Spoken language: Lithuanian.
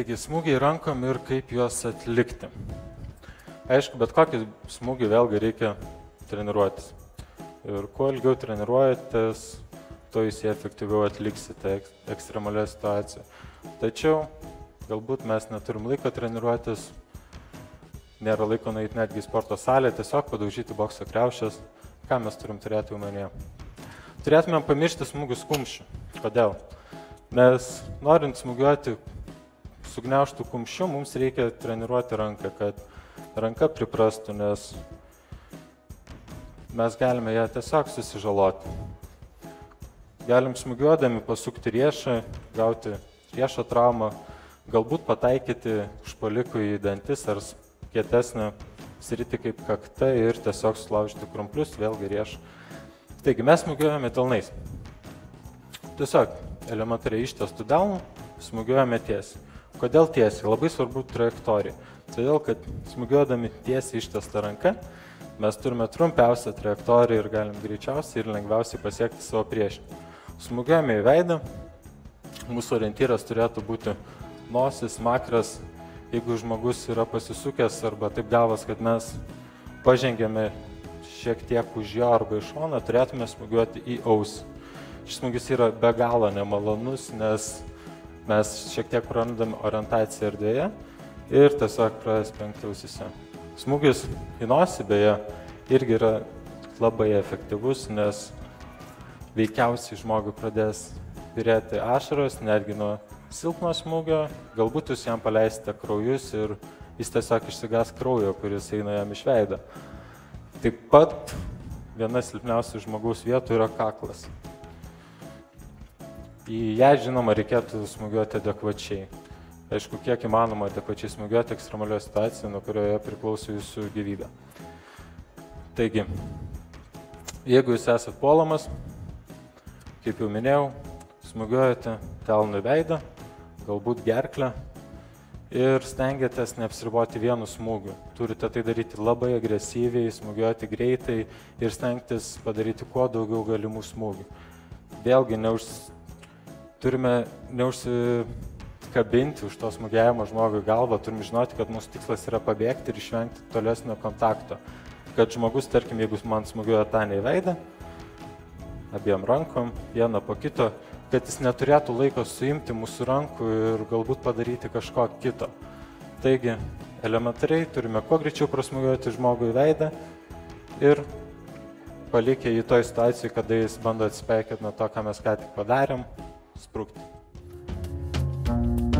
Taigi, smūgiai rankom ir kaip juos atlikti. Aišku, bet kokį smūgį vėlgi reikia treniruotis. Ir kuo ilgiau treniruojatės, tuo jūs jį efektyviau atliksite ekstremalioje situacijoje. Tačiau, galbūt mes neturim laiko treniruotis, nėra laiko nueiti netgi į sporto salę, tiesiog padaužyti bokso kriaušės. Ką mes turim turėti omenyje? Turėtumėm pamiršti smūgius kumščių. Kodėl? Nes norint smūgiuoti sugniaužtų kumščių, mums reikia treniruoti ranką, kad ranka priprastų, nes mes galime ją tiesiog susižaloti. Galim smūgiuodami pasukti riešą, gauti riešo traumą, galbūt pataikyti užpuolikui į dantis ar kietesnę sritį kaip kakta ir tiesiog sulaužyti krumplius, vėlgi riešą. Taigi mes smūgiuojame delnais. Tiesiog elementariai ištiestų delnų smūgiuojame tiesiai. Kodėl tiesiai? Labai svarbu trajektorija. Todėl, kad smūgiuodami tiesiai ištiestą ranką, mes turime trumpiausią trajektoriją ir galim greičiausiai ir lengviausiai pasiekti savo priešinį. Smūgiuojame į veidą, mūsų orientyras turėtų būti nosis, makras. Jeigu žmogus yra pasisukęs arba taip gavas, kad mes pažengėme šiek tiek už jo arba iš šoną, turėtume smūgiuoti į ausį. Šis smūgis yra be galo nemalonus, nes mes šiek tiek prarandame orientaciją erdvėje ir tiesiog praspengti ausyse. Smūgis į nosį beje irgi yra labai efektyvus, nes veikiausiai žmogui pradės byrėti ašaros, netgi nuo silpno smūgio, galbūt jūs jam paleisite kraujus ir jis tiesiog išsigas kraujo, kuris eina jam iš veido. Taip pat viena silpniausių žmogaus vietų yra kaklas. Į ją, žinoma, reikėtų smūgiuoti adekvačiai. Aišku, kiek įmanoma adekvačiai smūgiuoti ekstremalioje situacijoje, nuo kurioje priklauso jūsų gyvybė. Taigi, jeigu jūs esat puolamas, kaip jau minėjau, smūgiuojate delnu į veidą, galbūt gerklę ir stengiatės neapsiriboti vienu smūgiu. Turite tai daryti labai agresyviai, smūgiuoti greitai ir stengtis padaryti kuo daugiau galimų smūgių. Vėlgi, turime neužsikabinti už to smūgiavimo žmogui galvą, turime žinoti, kad mūsų tikslas yra pabėgti ir išvengti tolesnio kontakto. Kad žmogus, tarkim, jeigu man smūgiuoja tanį į veidą, abiem rankom, vieną po kito, kad jis neturėtų laiko suimti mūsų rankų ir galbūt padaryti kažko kito. Taigi, elementariai turime kuo greičiau prasmūgiuoti žmogų į veidą ir palikę į toj situacijai, kada jis bando atsipeikėti nuo to, ką mes ką tik padarėm, sprukti.